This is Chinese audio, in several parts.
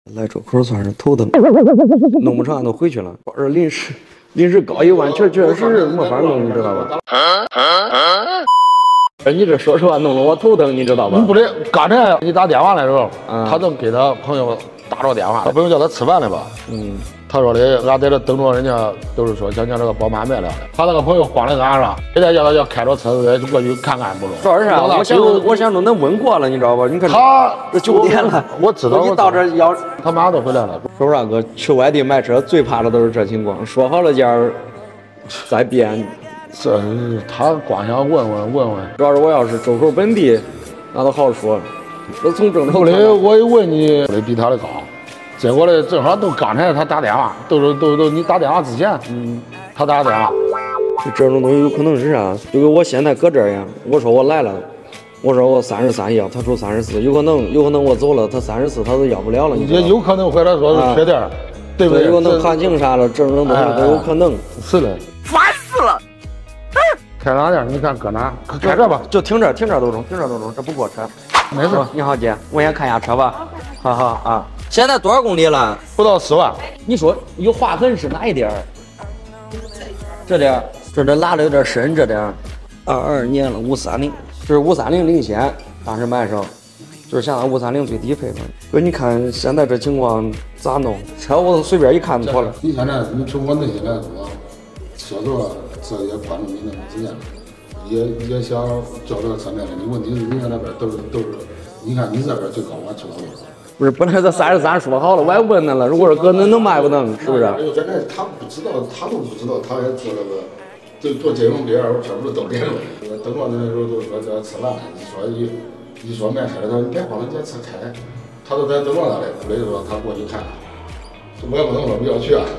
来周口算是头疼，弄不成都回去了。这临时搞一万，确实没法弄，你知道吧？你这说实话弄得我头疼，你知道吧？ 不对，刚才你打电话的时候，他正给他朋友打着电话，他朋友叫他吃饭的吧？他说的，俺在这等着人家，都是说想这个宝马卖了的。他那个朋友慌在俺上，现在要开着车子过去看看不中。 主要是我想着能问过了，你知道吧？你看他这9点了， 我知道。 你到这要他马上都回来了。 说实话，哥，去外地买车最怕的都是这情况，说好了价儿再变。 这他光想问问。 主要是我要是周口本地，那都好说。我从正头的我一问你，比他的高。结果呢，正好都刚才他打电话，都你打电话之前，他打电话。 这种东西有可能是啥？就跟我现在搁这样，我说我来了，我说我33要，他说34，有可能我走了，他34他都要不了了。 也有可能或者说是缺点，对不对？ 有可能行情啥了，这种东西都有可能。 是的， 烦死了！ 开哪点？你看搁哪？开这吧， 就停这都中，这不过车。 没事。 你好姐，我先看一下车吧。好啊。现在多少公里了？ 不到10万。 你说有划痕是哪一点？这点，这拉的有点深，这点。22年了，530，这是530领先，当时买上，就是现在530最低配吧。哥，你看现在这情况咋弄？车我随便一看就妥了。 你现在你从我那些来说，销售这也关注你那个时间，也想叫这个车卖了。你问题是人家那边都是，你看你这边最高我知道多少。 不是，本来这33说好了，我还问他了。如果说哥能卖不能，是不是？ 现在他不知道，他都不知道，他还做那个，做金融边儿，这不是都连着？等着那时候都说这吃饭，一说卖车的，他说你别慌了，你这车开，他都在等着他嘞。后来就说他过去看，我也不能说不要去啊。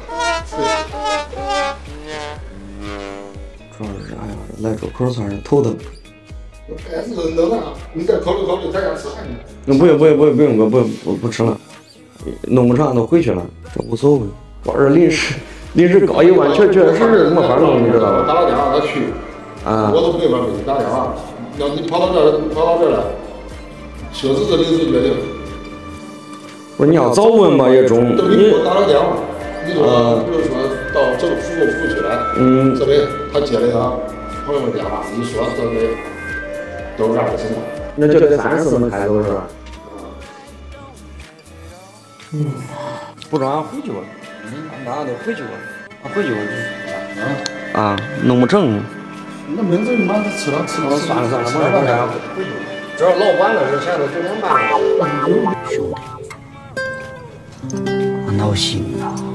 主要是哎呀，来周口算是头疼。 哎，能啊！你再考虑，咱家吃饭去。 不用哥，不吃了，弄不成都回去了，这无所谓。主要是临时搞一万，确实是没法弄，你知道吧？ 打个电话他去，我都没法给你打电话。要你跑到这来，确实是临时决定。 不是你要早问嘛也中。 你给我打个电话，你说比如说到政府服务区来，这边他接了他朋友的电话，一说这边都是这样的情况。 那就得34能开走是吧？不中俺回去吧，俺都回去吧，俺回去吧。弄不成。 那明子你妈吃了， 算了，回去吧。只要老板的事，现在都9点半了。兄弟，我闹心了。